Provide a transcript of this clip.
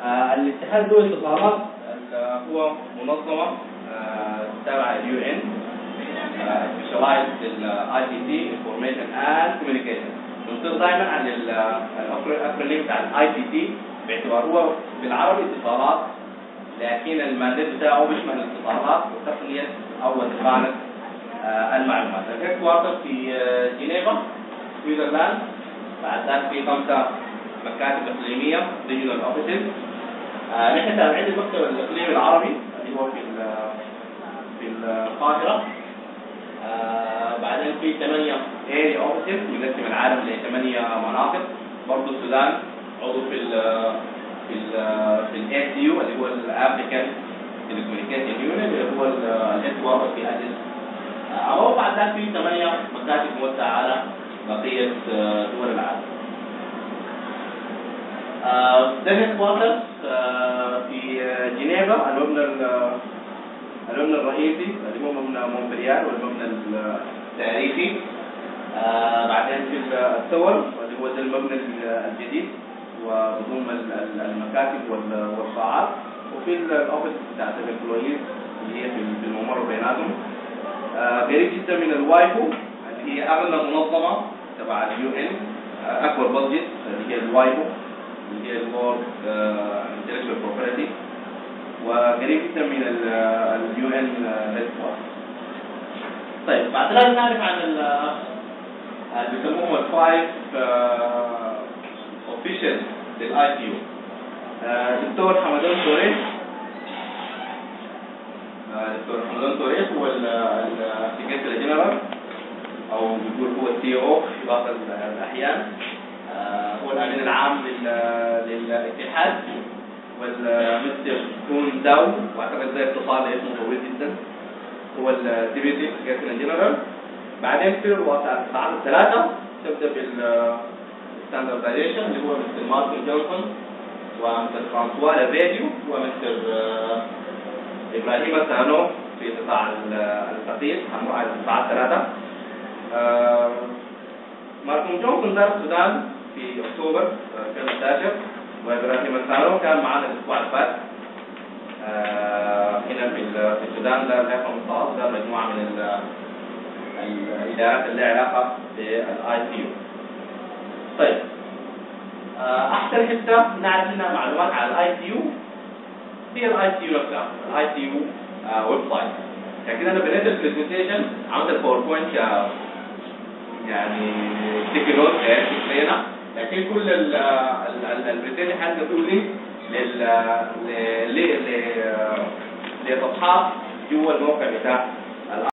الاتحاد الدولي للاتصالات هو منظمة تابعة لليو ان specialized in ICT Information and Communication. بنصير دائما عن الاكرونيم بتاع ICT باعتبار هو بالعربي اتصالات، لكن المادة بتاعه بيشمل الاتصالات وتقنية أو تقنية المعلومات. الهيدكوارتر في جنيفا سويسرلاند، بعد ذلك في 5 مكاتب إقليمية regional offices. نحن تابعين المكتب الإقليمي العربي اللي هو في القاهرة. بعدين في 8 area offices يقسم العالم ل8 مناطق. برضه السودان عضو في ACU اللي هو الافريكان تيليكوميونيكيشن يونيون اللي هو الهيدكوارتر في اديس أبابا. بعد ذلك في 8 مكاتب موزعة على بقية دول العالم. ده الهيدكوارتر في جنيفا. المبنى الرئيسي اللي هو مبنى مونتريال والمبنى التاريخي. بعدين في التور اللي هو ده المبنى الجديد وبضم المكاتب والقاعات، وفي الاوفيس بتاعت الامبلويز اللي هي في الممر بيناتهم. قريب جدا من الوايفو اللي هي اغلى منظمه تبع اليو ان، اكبر بادجت اللي هي الوايفو اللي هي الورد انتلكشوال بروبرتي، وقريب جدا من اليو ان هيدكوارتر. طيب بعد ذلك نعرف عن اللي بيسموهم الفايف اوفيشال للاي تي يو. دكتور حمدان توريس. دكتور حمدان توريس هو السكرتير جنرال او بيقول هو السي او في بعض الاحيان. هو الامين العام للاتحاد. والمستر كون داو، واعتقد ده اتصال اسمه طويل جدا، هو الديبيوتي سكرتير جنرال. بعدين في رؤساء القطاعات الثلاثه تبدا بالستاندردايزيشن اللي هو مستر مارتن جونسون ومستر فرانسوا لافيديو ومستر ابراهيم سانو في قطاع الثقيل عن القطاعات الثلاثه. مارتن جونسون زار السودان في اكتوبر 2011، وابراهيم سانو كان معنا الاسبوع اللي فات هنا في السودان. ده لقى مستعصي، ده مجموعه من الادارات اللي لها علاقه بالاي تي يو. طيب احسن حته نعرف منها معلومات على الاي تي يو هي الاي تي يو نفسها، الاي تي يو ويب سايت. لكن انا بنيت البرزنتيشن عملت الباوربوينت يعني ستيكي نوت لنا، لكن كل البرزنتيشن هتقول لي لصفحات جوا الموقع بتاع